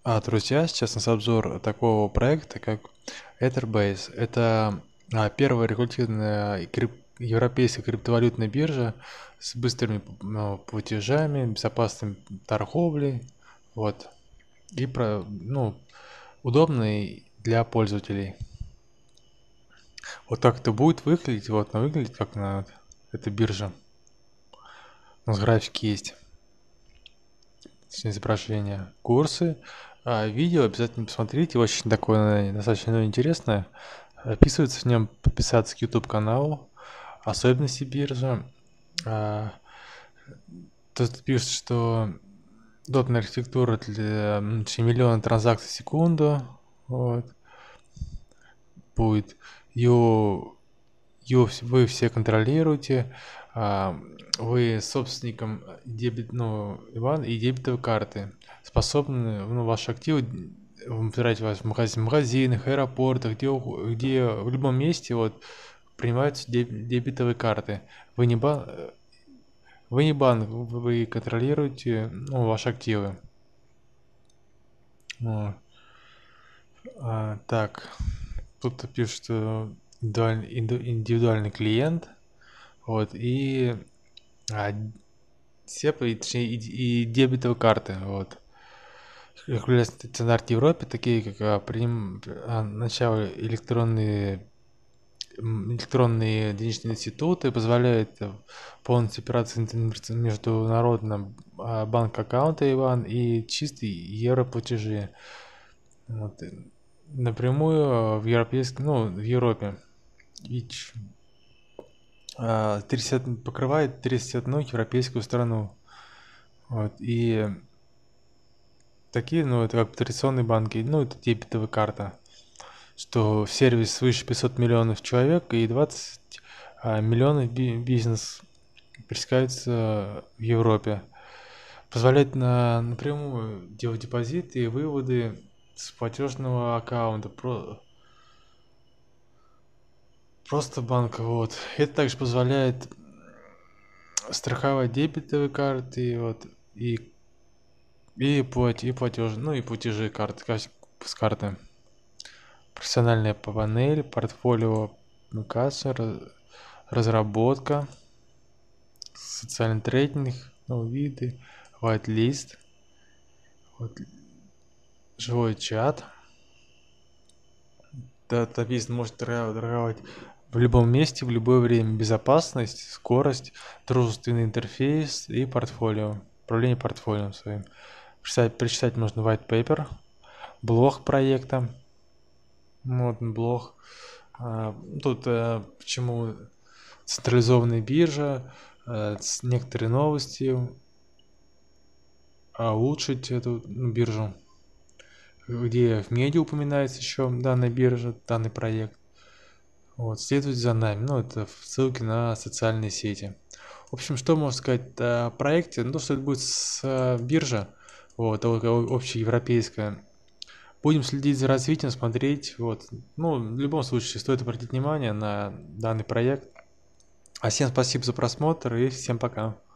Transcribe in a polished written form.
Друзья, сейчас у нас обзор такого проекта, как Etherbase. Это первая регулятивная европейская криптовалютная биржа с быстрыми платежами, безопасной торговлей, вот, и удобной для пользователей. Вот так это будет выглядеть, вот, она выглядит как на этой бирже. У нас графики есть, точнее, изображения, курсы. Видео обязательно посмотрите, очень такое достаточно интересное. Описывается в нем подписаться к YouTube каналу, особенности биржи. Тут пишет, что удобная архитектура для миллиона транзакций в секунду. Вот. Будет. Вы все контролируете. Вы собственником Иван и дебетовой карты. Способны, ваши активы выбираете вас в магазинах, аэропортах, где в любом месте принимаются дебетовые карты. Вы не банк, вы контролируете ваши активы. Так, тут пишет, что индивидуальный клиент, и СЕП, и дебетовые карты, Регулярные стандарты в Европе, такие как начало электронные денежные институты, позволяют полностью опираться на международном банк аккаунта Иван и чистые европлатежи. Напрямую в Европе. Покрывает 31 европейскую страну. И такие, это как традиционные банки, это дебетовая карта, что в сервис свыше 500 миллионов человек и 20 миллионов бизнес пересекаются в Европе. Позволяет напрямую делать депозиты и выводы с платежного аккаунта. Просто банк, Это также позволяет страховать дебетовые карты, и платежи, и платежи с карты. Профессиональная панель, портфолио коммуникация, разработка, социальный трейдинг, виды, whitelist, живой чат. Датабейс может торговать в любом месте, в любое время. Безопасность, скорость, дружественный интерфейс и портфолио. Управление портфолио своим. Прочитать можно white paper, блог проекта. Блог. Тут почему централизованная биржа, некоторые новости, улучшить эту биржу, где в медиа упоминается еще данная биржа, данный проект. Следуйте за нами. Это ссылки на социальные сети. В общем, что можно сказать о проекте? Что это будет с биржа, общеевропейская. Будем следить за развитием, смотреть. В любом случае, стоит обратить внимание на данный проект. Всем спасибо за просмотр и всем пока.